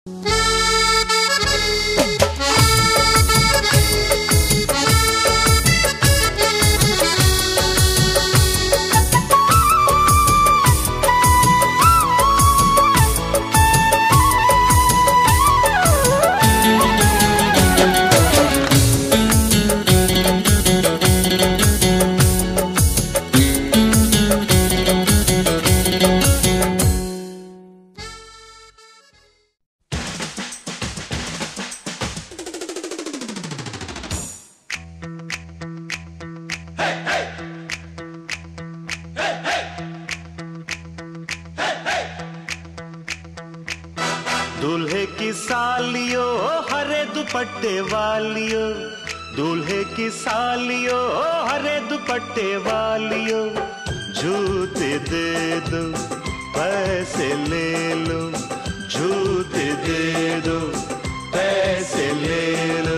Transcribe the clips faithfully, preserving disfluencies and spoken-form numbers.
दूल्हे की सालियो हरे दुपट्टे वालियो, दूल्हे की सालियो हरे दुपट्टे वालियो, जूते दे दो पैसे ले लो, जूते दे दो पैसे ले लो।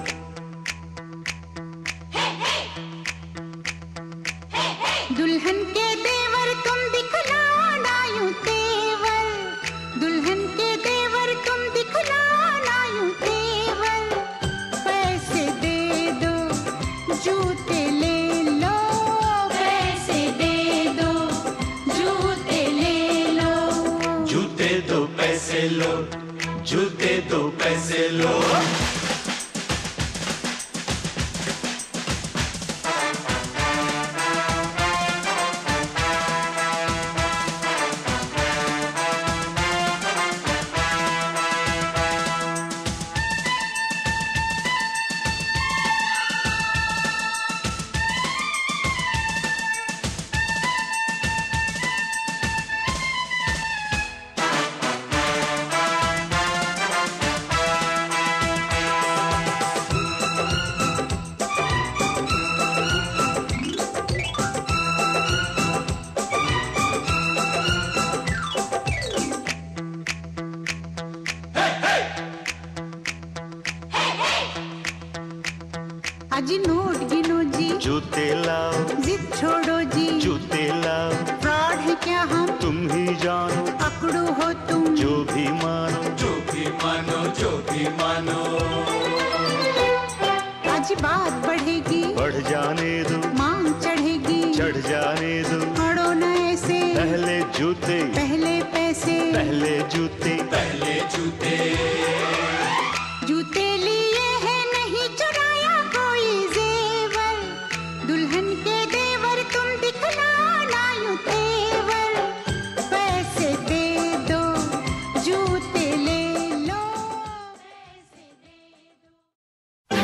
दुल्हन के देवर तुम दिखलाना यूं तेवर, दुल्हन के देवर तुम दिखलाना यूं तेवर, पैसे दे दो जूते ले लो, पैसे दे दो जूते ले लो, जूते दो पैसे लो, जूते दो पैसे लो। अजी नोट गिनो जी, जूते लाओ, जिद छोड़ो जी, जूते लाओ, फ्रॉड है क्या हम तुम ही जानो, पकड़ो हो तुम जो भी मानो, जो भी मानो, जो भी मानो। आज बात बढ़ेगी, बढ़ जाने दो, मांग चढ़ेगी, चढ़ जाने दो, अड़ो न ऐसे, पहले जूते पहले पैसे, पहले जूते पहले जूते। जूते लिए है नहीं चुराया कोई जेवर, दुल्हन के देवर तुम दिखलाना यूं तेवर, पैसे दे दो जूते ले लो, पैसे दे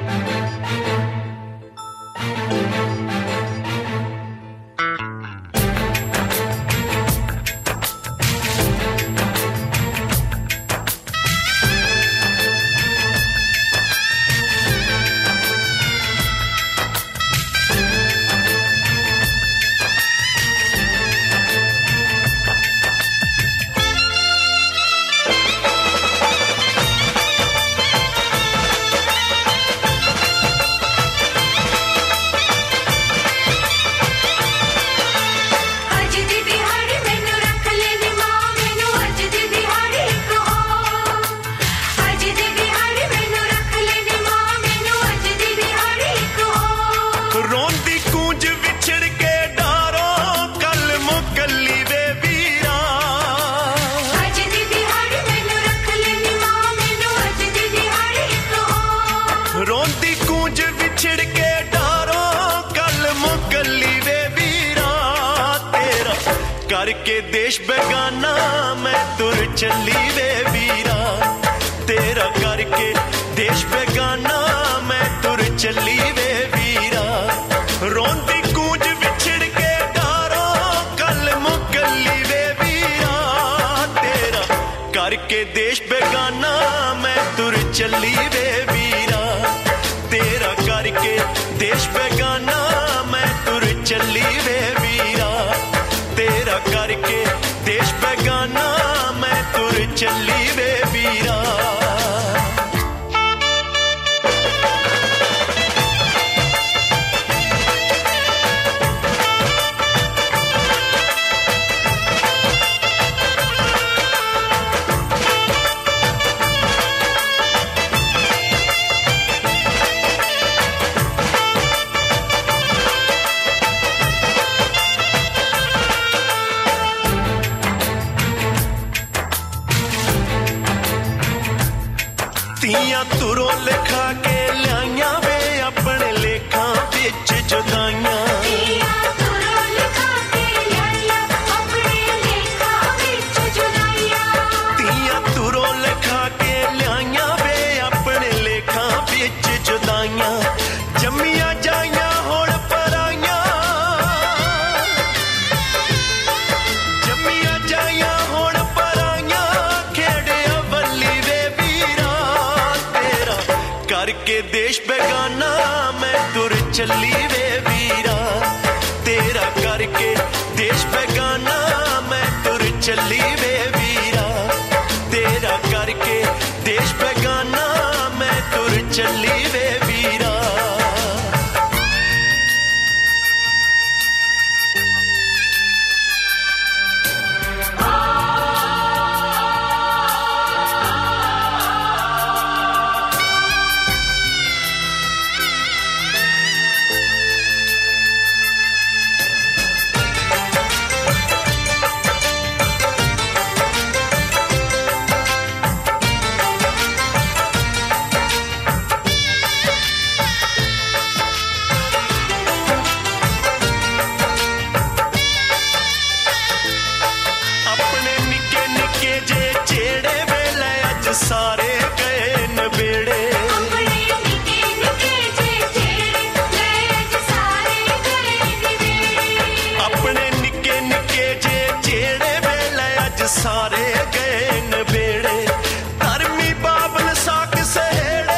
करके देश बेगाना मैं तुर चली वे वीरा, तेरा करके देश बेगाना मैं तुर चली वे वीरा, रोंदी गूंज बिछड़ के डारो कल मुकली वे वीरा, तेरा करके देश बेगाना मैं तुर चली वे वीरा, तेरा करके देश बेगाना मैं तुर चली वे वीरा, तेरा करके देश बेगाना मैं तुर चली वे वीरा। तियां तुरों लिखा के लियाइया वे अपने लेखा बिच जुदाइयां तियां तुरों लिखा के लियाइया वे अपने लेखा बिच जुदाइयां जम्मिया जाइयां हुण पराइयां जम्मिया जाइयां हुण पराइयां खेड़िया वल्ली वे वीरा तेरा करके देश बेगाना मैं तुर चली वे वीरा तेरा करके देश बेगाना मैं तुर चली वे वीरा तेरा करके देश बेगाना मैं तुर चली वे वीरा सारे गए नबेड़े अपने निके निके जे जेड़े वेले अज सारे गए नबेड़े धर्मी बाबल साक सहेड़े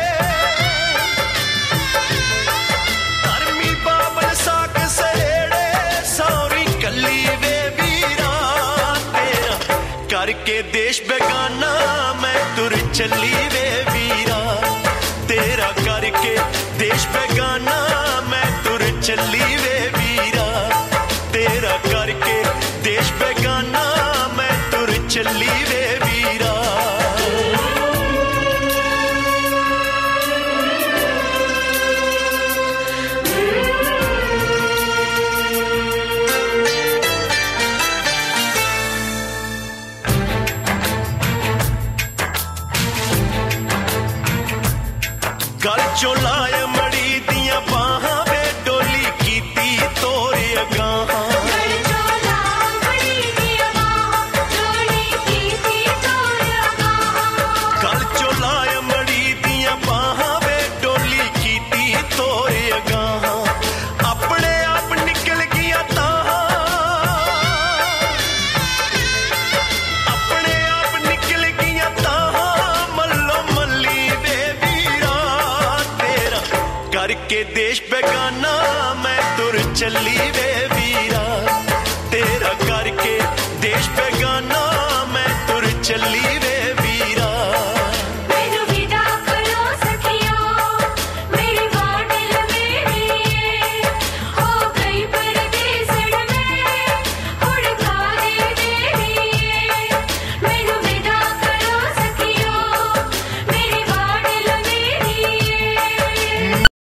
धर्मी बाबल साक सहेड़े सौरी कली वे वीरा तेरा करके देश बेगाना तुर चली वे वीरा तेरा करके देश बेगाना मैं तुर चली वे वीरा तेरा करके देश बेगाना मैं तुर चली वे वीरा गल चोलाए मड़ी दियां बाहां वे डोली कीती तोरे अगाहां गल चोलाए मड़ी दियां बाहां वे डोली कीती तोरे अगाहां अपने आप निकल गया ताहां अपने आप निकल गया ताहां मल्लो मल्ली वे करके देश बेगाना मैं तुर चली वे